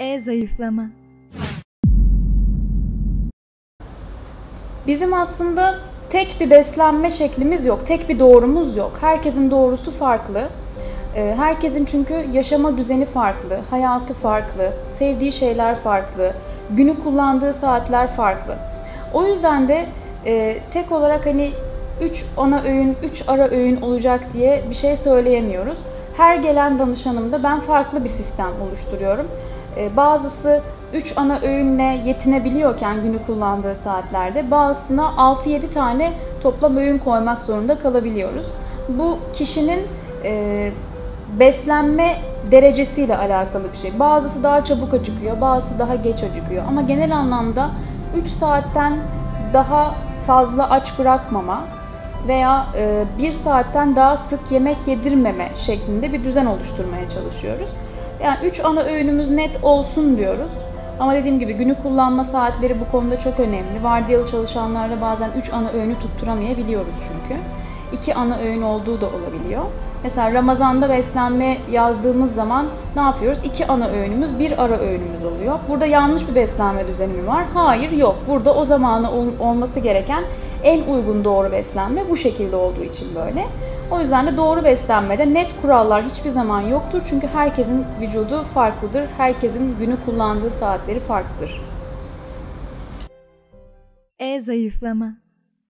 Zayıflama. Bizim aslında tek bir beslenme şeklimiz yok, tek bir doğrumuz yok. Herkesin doğrusu farklı. Herkesin çünkü yaşama düzeni farklı, hayatı farklı, sevdiği şeyler farklı, günü kullandığı saatler farklı. O yüzden de tek olarak hani 3 ana öğün, 3 ara öğün olacak diye bir şey söyleyemiyoruz. Her gelen danışanımda ben farklı bir sistem oluşturuyorum. Bazısı 3 ana öğünle yetinebiliyorken günü kullandığı saatlerde bazısına 6-7 tane toplam öğün koymak zorunda kalabiliyoruz. Bu kişinin beslenme derecesiyle alakalı bir şey. Bazısı daha çabuk acıkıyor, bazısı daha geç acıkıyor. Ama genel anlamda 3 saatten daha fazla aç bırakmama veya 1 saatten daha sık yemek yedirmeme şeklinde bir düzen oluşturmaya çalışıyoruz. Yani 3 ana öğünümüz net olsun diyoruz. Ama dediğim gibi günü kullanma saatleri bu konuda çok önemli. Vardiyalı çalışanlarda bazen 3 ana öğünü tutturamayabiliyoruz çünkü. 2 ana öğün olduğu da olabiliyor. Mesela Ramazan'da beslenme yazdığımız zaman ne yapıyoruz? 2 ana öğünümüz, 1 ara öğünümüz oluyor. Burada yanlış bir beslenme düzeni mi var? Hayır, yok. Burada o zamanı olması gereken en uygun doğru beslenme bu şekilde olduğu için böyle. O yüzden de doğru beslenmede net kurallar hiçbir zaman yoktur. Çünkü herkesin vücudu farklıdır. Herkesin günü kullandığı saatleri farklıdır. Zayıflama.